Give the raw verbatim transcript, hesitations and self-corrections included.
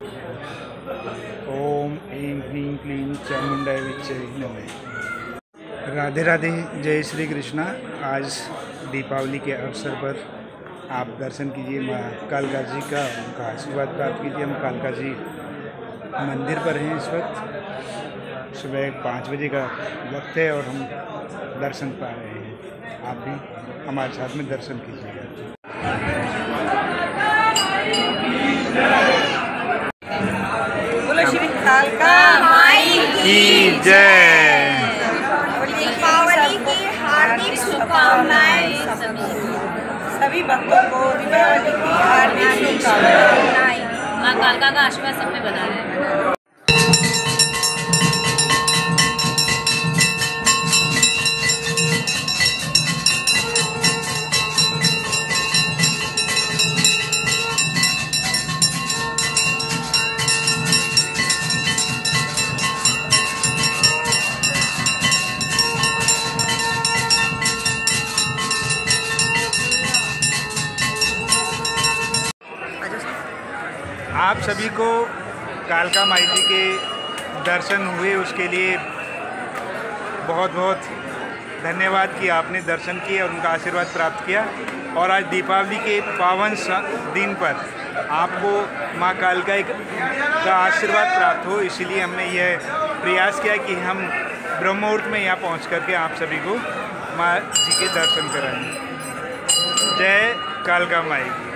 ओम ऐं ह्रीं क्लीं चामुंडाय विच्चे नमः। राधे राधे, जय श्री कृष्णा। आज दीपावली के अवसर पर आप दर्शन कीजिए माँ कालका जी का, उनका आशीर्वाद प्राप्त कीजिए। हम कालका जी मंदिर पर हैं इस वक्त। सुबह पाँच बजे का वक्त है और हम दर्शन पा रहे हैं। आप भी हमारे साथ में दर्शन कीजिए। बोलो श्री कालका माई की जय। दीपावली की हार्दिक शुभकामनाएं सभी भक्तों को। दीपावली की हार्दिक शुभकामनाएं। माँ कालका का आशीर्वाद सब पे बना रहे। आप सभी को कालका माई जी के दर्शन हुए, उसके लिए बहुत बहुत धन्यवाद कि आपने दर्शन किए और उनका आशीर्वाद प्राप्त किया। और आज दीपावली के पावन दिन पर आपको माँ कालका का आशीर्वाद प्राप्त हो, इसलिए हमने यह प्रयास किया कि हम ब्रह्म मुहूर्त में यहाँ पहुँच करके आप सभी को माँ जी के दर्शन कराएं। जय कालका माई।